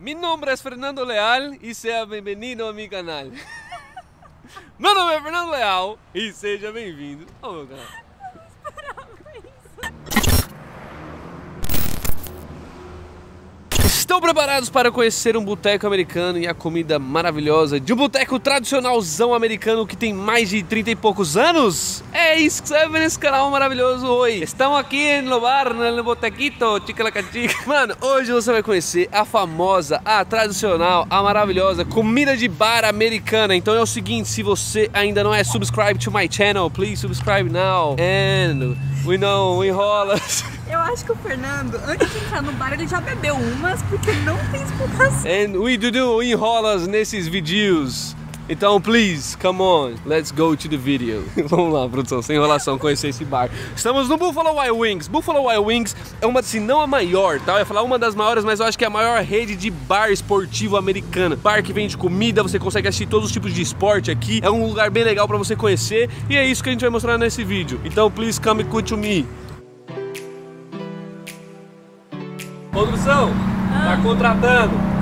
Mi nombre es Fernando Leal y sea bienvenido a mi canal. Meu nome é Fernando Leal e seja bem-vindo ao meu canal. Estão preparados para conhecer um boteco americano e a comida maravilhosa de um boteco tradicionalzão americano que tem mais de 30 e poucos anos? É isso que você vai ver nesse canal maravilhoso hoje. Estamos aqui no bar, no botequito, Ticalacatica. Mano, hoje você vai conhecer a famosa, a tradicional, a maravilhosa comida de bar americana. Então é o seguinte, se você ainda não é subscribe to my channel, please subscribe now. And we know, we rola. Eu acho que o Fernando, antes de entrar no bar, ele já bebeu umas, porque não tem explicação. And we do enrolas nesses vídeos. Então, please, come on, let's go to the video. Vamos lá, produção, sem enrolação, conhecer esse bar. Estamos no Buffalo Wild Wings. Buffalo Wild Wings é uma, se não a maior, tá? Eu ia falar uma das maiores, mas eu acho que é a maior rede de bar esportivo americana. Bar que vende comida, você consegue assistir todos os tipos de esporte aqui. É um lugar bem legal pra você conhecer. E é isso que a gente vai mostrar nesse vídeo. Então, please, come to me. Produção, tá contratando.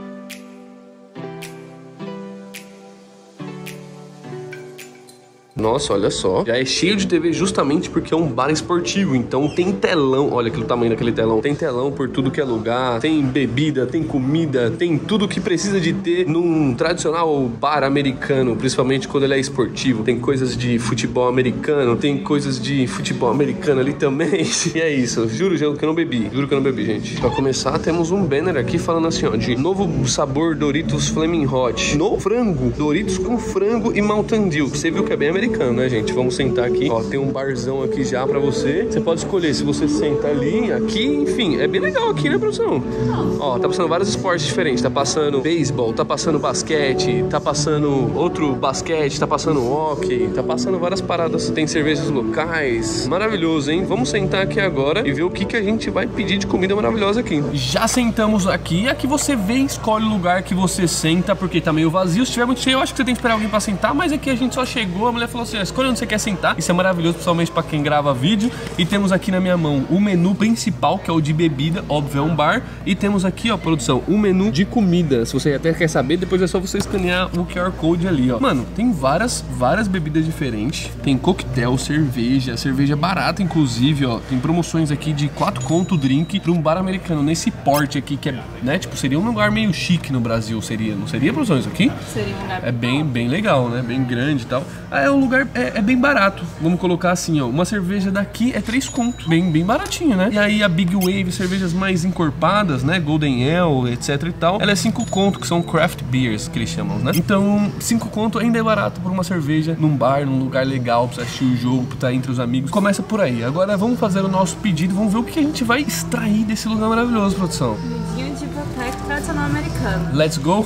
Nossa, olha só, já é cheio de TV justamente porque é um bar esportivo, então tem telão, olha aquele tamanho daquele telão, tem telão por tudo que é lugar, tem bebida, tem comida, tem tudo que precisa de ter num tradicional bar americano, principalmente quando ele é esportivo, tem coisas de futebol americano, tem coisas de futebol americano ali também, e é isso, juro que eu não bebi, gente. Pra começar, temos um banner aqui falando assim, ó, de novo sabor Doritos Flaming Hot, no frango, Doritos com frango e Mountain Dew, você viu que é bem americano, né, gente? Vamos sentar aqui, ó, tem um barzão aqui já pra você. Você pode escolher se você senta ali, aqui, enfim, é bem legal aqui, né, produção? Ó, tá passando vários esportes diferentes, tá passando beisebol, tá passando basquete, tá passando outro basquete, tá passando hóquei, tá passando várias paradas, tem cervejas locais, maravilhoso, hein? Vamos sentar aqui agora e ver o que a gente vai pedir de comida maravilhosa aqui. Já sentamos aqui, aqui você vem, escolhe o lugar que você senta, porque tá meio vazio, se tiver muito cheio, eu acho que você tem que esperar alguém pra sentar, mas aqui a gente só chegou, a mulher falou assim, escolha onde você quer sentar. Isso é maravilhoso, principalmente pra quem grava vídeo. E temos aqui na minha mão o menu principal, que é o de bebida, óbvio, é um bar. E temos aqui, ó, produção, o menu de comida. Se você até quer saber, depois é só você escanear o QR Code ali, ó. Mano, tem várias bebidas diferentes. Tem coquetel, cerveja barata, inclusive, ó. Tem promoções aqui de 4 conto o drink pra um bar americano, nesse porte aqui, que é, né, tipo, seria um lugar meio chique no Brasil, seria, não seria, produção, isso aqui? Seria um lugar bem legal, né, bem grande e tal. É um lugar, é bem barato, vamos colocar assim, ó, uma cerveja daqui é 3 conto, bem baratinho, né? E aí a Big Wave, cervejas mais encorpadas, né, Golden Ale, etc e tal, ela é 5 conto, que são craft beers, que eles chamam, né? Então, 5 conto ainda é barato por uma cerveja num bar, num lugar legal, pra assistir o jogo, pra estar entre os amigos. Começa por aí. Agora vamos fazer o nosso pedido, vamos ver o que a gente vai extrair desse lugar maravilhoso, produção. Comidinha de boteco tradicional americano. Let's go?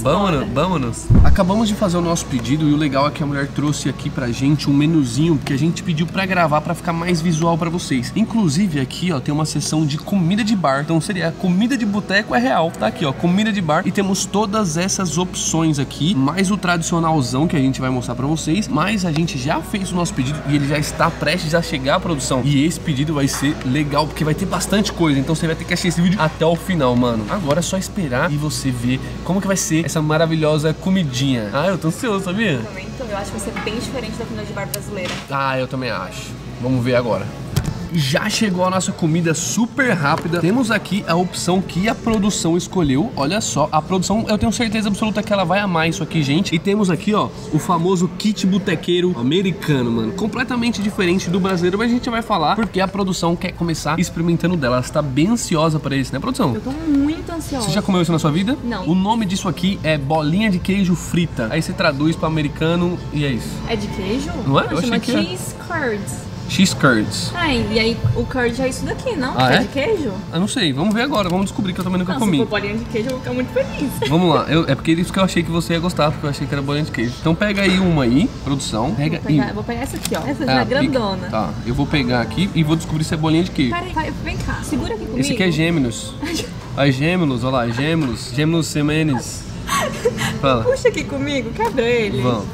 Vamos. Acabamos de fazer o nosso pedido e o legal é que a mulher trouxe aqui pra gente um menuzinho que a gente pediu pra gravar pra ficar mais visual pra vocês. Inclusive aqui, ó, tem uma seção de comida de bar. Então seria comida de boteco é real. Tá aqui, ó, comida de bar. E temos todas essas opções aqui, mais o tradicionalzão que a gente vai mostrar pra vocês. Mas a gente já fez o nosso pedido e ele já está prestes a chegar à produção. E esse pedido vai ser legal, porque vai ter bastante coisa. Então você vai ter que assistir esse vídeo até o final, mano. Agora é só esperar e você ver como que vai ser essa maravilhosa comidinha. Ah, eu tô ansioso, sabia? Eu acho que vai ser bem diferente da comida de bar brasileira. Ah, eu também acho. Vamos ver agora. Já chegou a nossa comida super rápida. Temos aqui a opção que a produção escolheu. Olha só, a produção, eu tenho certeza absoluta que ela vai amar isso aqui, gente. E temos aqui, ó, o famoso kit botequeiro americano, mano. Completamente diferente do brasileiro, mas a gente vai falar porque a produção quer começar experimentando dela. Ela está bem ansiosa para isso, né, produção? Eu tô muito ansiosa. Você já comeu isso na sua vida? Não. O nome disso aqui é bolinha de queijo frita. Aí você traduz para americano e é isso. É de queijo? Não é? Eu chama achei que cheese curds. Cheese curds. E aí o curd é isso daqui, não? Ah, é? De queijo? Eu não sei, vamos ver agora, vamos descobrir que eu também nunca comi. Se for bolinha de queijo eu vou ficar muito feliz. Vamos lá, é porque isso que eu achei que você ia gostar, porque eu achei que era bolinha de queijo. Então pega aí uma aí, produção. Pega eu vou pegar essa aqui, ó. Essa já é grandona. Tá, eu vou pegar aqui e vou descobrir se é bolinha de queijo. Peraí, vem cá, segura aqui comigo. Esse aqui é gêmeos. Aí gêmeos, olha lá, gêmeos semenes. Fala. Puxa aqui comigo, quebra ele. Vamos.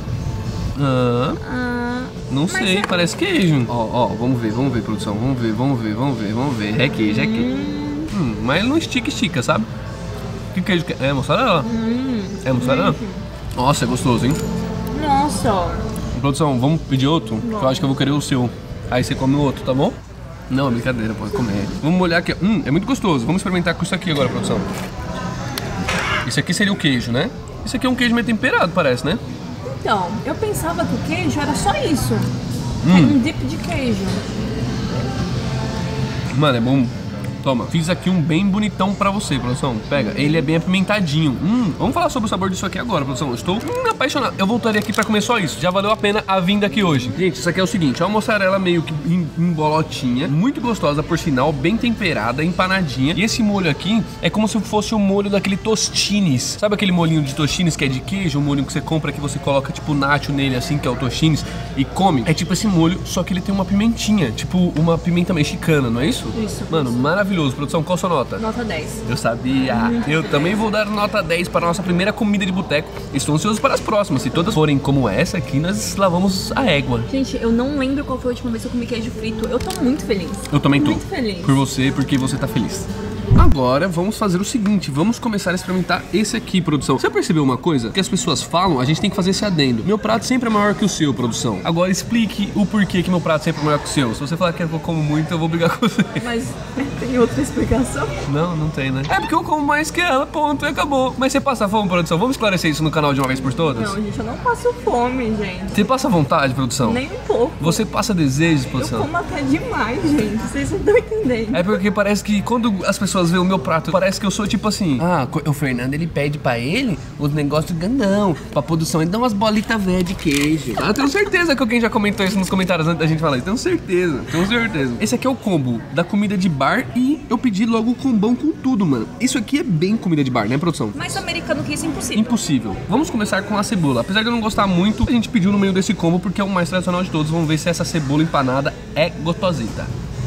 Não sei, parece queijo. Ó, vamos ver, produção. Vamos ver. É queijo. Mas ele não estica, sabe? Que queijo que é? É mussarela? É mussarela? Nossa, é gostoso, hein? Nossa. Produção, vamos pedir outro? Que eu acho que eu vou querer o seu. Aí você come o outro, tá bom? Não, brincadeira, pode comer. Vamos molhar aqui. É muito gostoso. Vamos experimentar com isso aqui agora, produção. Isso aqui seria o queijo, né? Isso aqui é um queijo meio temperado, parece, né? Então, eu pensava que o queijo era só isso. É um dip de queijo. Mano, é bom. Toma, fiz aqui um bem bonitão pra você, produção. Pega, ele é bem apimentadinho. Vamos falar sobre o sabor disso aqui agora, produção. Eu estou apaixonado. Eu voltaria aqui pra comer só isso. Já valeu a pena a vinda aqui hoje. Gente, isso aqui é o seguinte, é uma mussarela meio que em bolotinha, muito gostosa por sinal, bem temperada, empanadinha. E esse molho aqui é como se fosse o molho daquele tostines. Sabe aquele molhinho de tostines que é de queijo? O molho que você compra que você coloca tipo nacho nele assim, que é o tostines, e come? É tipo esse molho, só que ele tem uma pimentinha, tipo uma pimenta mexicana, não é isso? Isso. Mano, maravilhoso. Produção, qual a sua nota? Nota 10. Eu sabia. Eu também vou dar nota 10 para a nossa primeira comida de boteco. Estou ansioso para as próximas. Se todas forem como essa aqui, nós lavamos a égua. Gente, eu não lembro qual foi a última vez que eu comi queijo frito. Eu tô muito feliz. Eu também tô. Muito feliz. Por você, porque você tá feliz. Agora vamos fazer o seguinte, vamos começar a experimentar esse aqui, produção. Você percebeu uma coisa? Que as pessoas falam, a gente tem que fazer esse adendo. Meu prato sempre é maior que o seu, produção. Agora explique o porquê que meu prato sempre é maior que o seu. Se você falar que eu como muito, eu vou brigar com você. Mas tem outra explicação? Não tem, né? É porque eu como mais que ela, ponto, e acabou. Mas você passa fome, produção? Vamos esclarecer isso no canal de uma vez por todas? Não, gente, eu não passo fome, gente. Você passa vontade, produção? Nem um pouco. Você passa desejos, produção? Eu como até demais, gente. Vocês não estão entendendo. É porque parece que quando as pessoas veem o meu prato, parece que eu sou tipo assim. O Fernando, ele pede pra ele os negócios grandão. Pra produção, ele dá umas bolitas velhas de queijo. Eu tenho certeza que alguém já comentou isso nos comentários antes da gente falar isso. Tenho certeza. Esse aqui é o combo da comida de bar e eu pedi logo o combão com tudo, mano. Isso aqui é bem comida de bar, né, produção? Mais americano que isso é impossível. Impossível. Vamos começar com a cebola. Apesar de eu não gostar muito, a gente pediu no meio desse combo porque é o mais tradicional de todos. Vamos ver se essa cebola empanada é gostosita.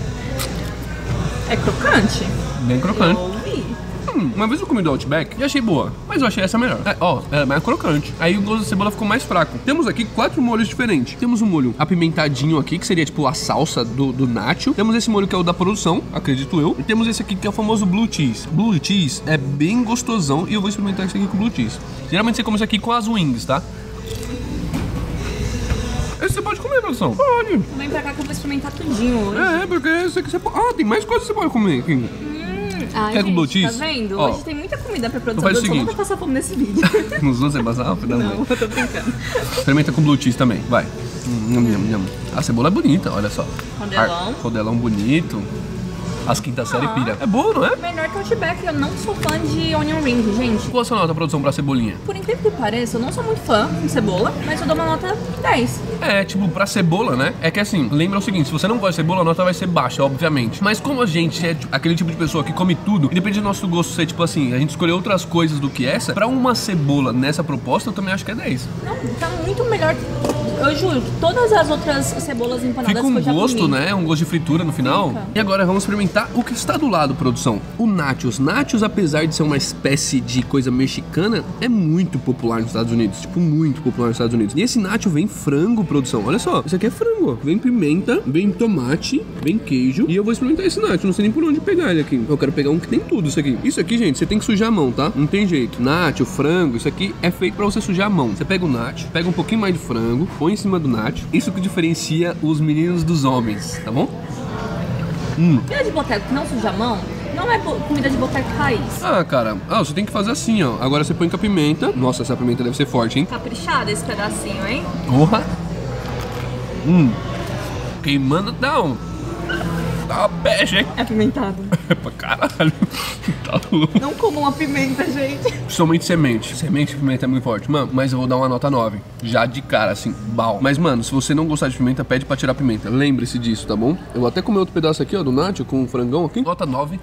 É crocante? Bem crocante. Eu ouvi. Uma vez eu comi do Outback e achei boa, mas eu achei essa melhor. Ela é mais crocante. Aí o gosto da cebola ficou mais fraco. Temos aqui 4 molhos diferentes. Temos um molho apimentadinho aqui, que seria tipo a salsa do nacho. Temos esse molho que é o da produção, acredito eu. E temos esse aqui que é o famoso blue cheese. Blue cheese é bem gostosão e eu vou experimentar esse aqui com blue cheese. Geralmente você come isso aqui com as wings, tá? Esse você pode comer, produção? Pode. Vem pra cá que eu vou experimentar tudinho hoje. Porque esse aqui você pode... tem mais coisas que você pode comer aqui. Ai, Quer com blue cheese? Tá vendo? Ó, hoje tem muita comida pra produção. faz o Eu só não seguinte. vou passar fome nesse vídeo. Nos dois você passar? Não, eu tô brincando. Experimenta com blue cheese também, vai. A cebola é bonita, olha só. Rodelão. Rodelão bonito. As quinta série pira. É boa, não é? Melhor que o Outback, eu não sou fã de onion ring, gente. Qual a sua nota, produção, pra cebolinha? Por incrível que pareça, eu não sou muito fã de cebola, mas eu dou uma nota 10. É, tipo, pra cebola, né? É que assim, lembra o seguinte, se você não gosta de cebola, a nota vai ser baixa, obviamente. Mas como a gente é aquele tipo de pessoa que come tudo, e depende do nosso gosto ser, tipo assim, a gente escolher outras coisas do que essa, pra uma cebola nessa proposta, eu também acho que é 10. Não, tá muito melhor. Eu juro, que todas as outras cebolas empanadas Fica um que eu já gosto, comi. né? Um gosto de fritura no final. Fica. E agora vamos experimentar o que está do lado, produção. O nachos. Nachos, apesar de ser uma espécie de coisa mexicana, é muito popular nos Estados Unidos. Tipo, muito popular nos Estados Unidos. E esse nacho vem frango, produção. Olha só, isso aqui é frango, ó. Vem pimenta, vem tomate, vem queijo. E eu vou experimentar esse nacho. Não sei nem por onde pegar ele aqui. Eu quero pegar um que tem tudo isso aqui. Isso aqui, gente, você tem que sujar a mão, tá? Não tem jeito. Nacho, frango, isso aqui é feito pra você sujar a mão. Você pega o nacho, pega um pouquinho mais de frango, põe em cima do nacho. Isso que diferencia os meninos dos homens, tá bom? Comida de boteco que não suja a mão, não é comida de boteco raiz. Cara, você tem que fazer assim, ó. Agora você põe com a pimenta. Nossa, essa pimenta deve ser forte, hein? Caprichado esse pedacinho, hein? Porra! Queimando, não. Dá uma peste, hein? É apimentado. É pra caralho. Tá louco. Não comam a pimenta, gente. Principalmente semente. Semente de pimenta é muito forte. Mano, mas eu vou dar uma nota 9. Já de cara, assim, bal. Mas, mano, se você não gostar de pimenta, pede pra tirar a pimenta. Lembre-se disso, tá bom? Eu vou até comer outro pedaço aqui, ó, do nacho com o frangão aqui. Nota 9.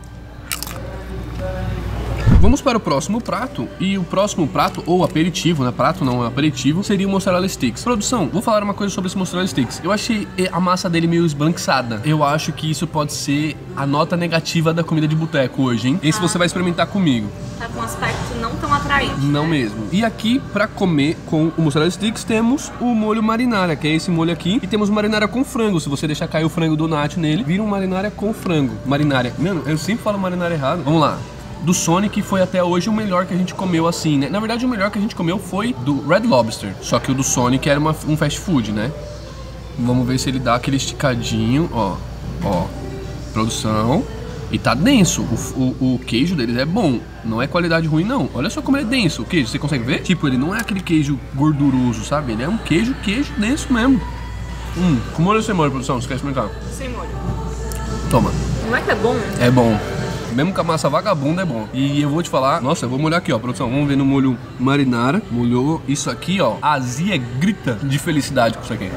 Vamos para o próximo prato. E o próximo prato, ou aperitivo, né? Prato não, é aperitivo, seria o mozzarella sticks. Produção, vou falar uma coisa sobre esse mozzarella sticks. Eu achei a massa dele meio esbranquiçada. Eu acho que isso pode ser a nota negativa da comida de boteco hoje, hein? Esse você vai experimentar comigo. Tá com um aspecto não tão atraente. Não mesmo. E aqui, pra comer com o mozzarella sticks, temos o molho marinara, que é esse molho aqui. E temos marinara com frango. Se você deixar cair o frango do nacho nele, vira um marinara com frango. Marinária. Mano, eu sempre falo marinara errado. Vamos lá. do Sonic foi até hoje o melhor que a gente comeu assim, né? Na verdade, o melhor que a gente comeu foi do Red Lobster. Só que o do Sonic era um fast food, né? Vamos ver se ele dá aquele esticadinho, ó. Ó, produção. E tá denso, o queijo deles é bom, não é qualidade ruim não. Olha só como ele é denso, o queijo, você consegue ver? Tipo, ele não é aquele queijo gorduroso, sabe? Ele é um queijo denso mesmo. Com molho ou sem molho, produção? Você quer experimentar? Sem molho. Toma. Não é que é bom? É bom. Mesmo com a massa vagabunda é bom. E eu vou te falar, nossa, eu vou molhar aqui, ó, produção. Vamos ver no molho marinara. Molhou isso aqui, ó. A azia grita de felicidade com isso aqui.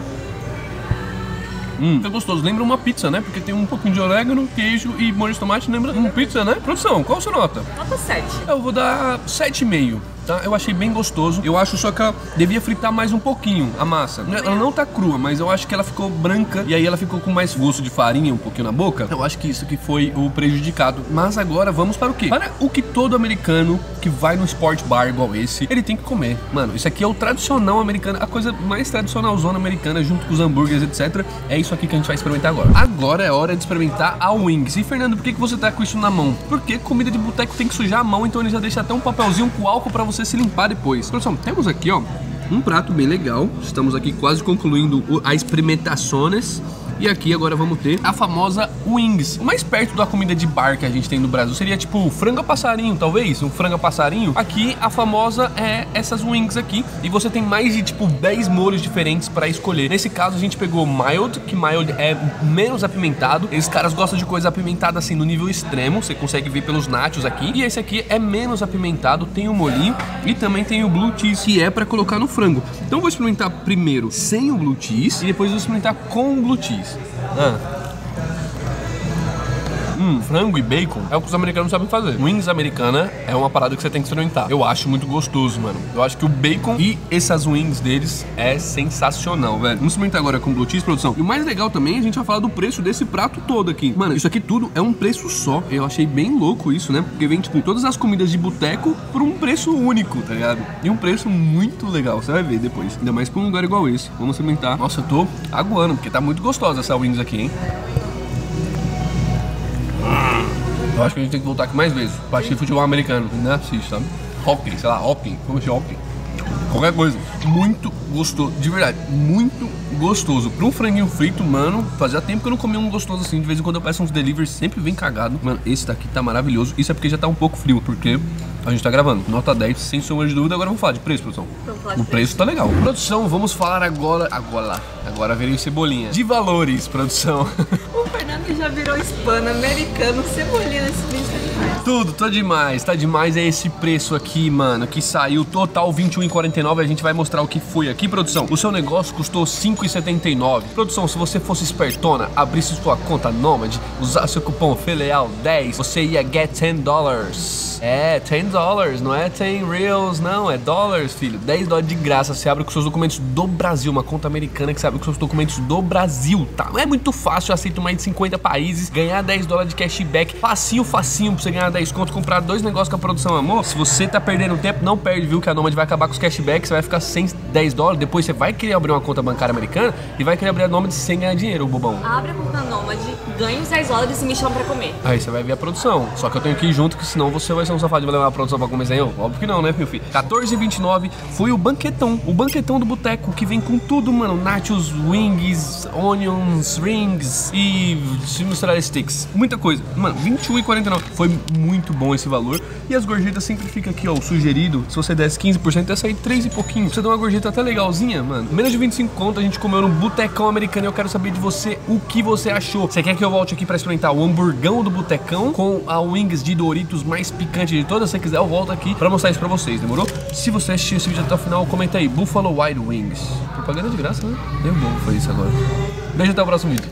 É gostoso, lembra uma pizza, né? Porque tem um pouquinho de orégano, queijo e molho de tomate, lembra uma pizza, né? Produção, qual a sua nota? Nota 7. Eu vou dar 7,5. Tá? Eu achei bem gostoso. Eu acho só que ela devia fritar mais um pouquinho a massa. Ela não tá crua, mas eu acho que ela ficou branca e aí ela ficou com mais gosto de farinha um pouquinho na boca. Eu acho que isso que foi o prejudicado. Mas agora vamos para o quê? Para o que todo americano que vai no sport bar igual esse, ele tem que comer. Mano, isso aqui é o tradicional americano, a coisa mais tradicional zona americana junto com os hambúrgueres, etc. É isso aqui que a gente vai experimentar agora. Agora é hora de experimentar a Wings. E Fernando, por que você tá com isso na mão? Porque comida de boteco tem que sujar a mão, então ele já deixa até um papelzinho com álcool pra você se limpar depois. Produção, temos aqui, ó, um prato bem legal. Estamos aqui quase concluindo as experimentações. E aqui agora vamos ter a famosa Wings. O mais perto da comida de bar que a gente tem no Brasil seria tipo frango a passarinho, talvez, um frango a passarinho. Aqui a famosa é essas Wings aqui. E você tem mais de tipo 10 molhos diferentes pra escolher. Nesse caso a gente pegou mild, que mild é menos apimentado. Esses caras gostam de coisa apimentada assim no nível extremo. Você consegue ver pelos nachos aqui. E esse aqui é menos apimentado, tem o molhinho e também tem o blue cheese, que é pra colocar no frango. Então eu vou experimentar primeiro sem o blue cheese e depois eu vou experimentar com o blue cheese. Frango e bacon é o que os americanos sabem fazer. Wings americana é uma parada que você tem que experimentar. Eu acho muito gostoso, mano. Eu acho que o bacon e essas wings deles é sensacional, velho. Vamos experimentar agora com blue cheese, produção. E o mais legal também, a gente vai falar do preço desse prato todo aqui. Mano, isso aqui tudo é um preço só. Eu achei bem louco isso, né? Porque vem, tipo, todas as comidas de boteco por um preço único, tá ligado? E um preço muito legal, você vai ver depois. Ainda mais pra um lugar igual esse. Vamos experimentar. Nossa, eu tô aguando, porque tá muito gostosa essa wings aqui, hein? Eu acho que a gente tem que voltar aqui mais vezes pra assistir futebol americano, né? Assiste, sabe? Hockey, sei lá, hockey, como é hockey? Qualquer coisa. Muito gostoso, de verdade, muito gostoso. Pra um franguinho frito, mano, fazia tempo que eu não comia um gostoso assim. De vez em quando eu peço uns deliveries, sempre vem cagado. Mano, esse daqui tá maravilhoso. Isso é porque já tá um pouco frio, porque a gente tá gravando. Nota 10, sem sombra de dúvida. Agora vamos falar de preço, produção. O preço tá legal. Produção, vamos falar agora. Agora veio cebolinha. De valores, produção. O Fernando já virou hispano-americano, cebolinha nesse vídeo tá demais. Tudo, tá demais. É esse preço aqui, mano, que saiu total R$21,49. A gente vai mostrar o que foi aqui, produção. O seu negócio custou R$5,79. Produção, se você fosse espertona, abrisse sua conta Nomad, usar seu cupom FELEAL10, você ia get $10. É, $10, não é 10 reals, não, é dólares, filho. $10 de graça, você abre com seus documentos do Brasil, uma conta americana que você abre com seus documentos do Brasil, tá? É muito fácil, eu aceito mais de 50 países, ganhar $10 de cashback, facinho pra você ganhar 10 conto, comprar 2 negócios com a produção, amor. Se você tá perdendo tempo, não perde, viu, que a Nomad vai acabar com os cashbacks, você vai ficar sem $10, depois você vai querer abrir uma conta bancária americana e vai querer abrir a Nomad sem ganhar dinheiro, bobão. Abre a conta Nomad, ganha os $10 e me chama pra comer. Aí você vai ver a produção, só que eu tenho que ir junto, que senão você vai ser um safado de levar a produção pra comer sem eu? Óbvio que não, né, meu filho? R$14,29 foi o banquetão do boteco, que vem com tudo, mano. Nachos, wings, onions, rings e mozzarella sticks. Muita coisa. Mano, R$21,49. Foi muito bom esse valor. E as gorjetas sempre fica aqui, ó, o sugerido. Se você desse 15%, ia sair 3 e pouquinho. Você dá uma gorjeta até legalzinha, mano. Menos de 25 conto, a gente comeu no botecão americano. E eu quero saber de você o que você achou. Você quer que eu volte aqui pra experimentar o hamburgão do botecão com a wings de Doritos mais picante de todas? Se você quiser, eu volto aqui pra mostrar isso pra vocês, demorou? Se você assistiu esse vídeo até o final, comenta aí, Buffalo Wild Wings. Propaganda de graça, né? Deu bom, foi isso agora. Beijo, até o próximo vídeo.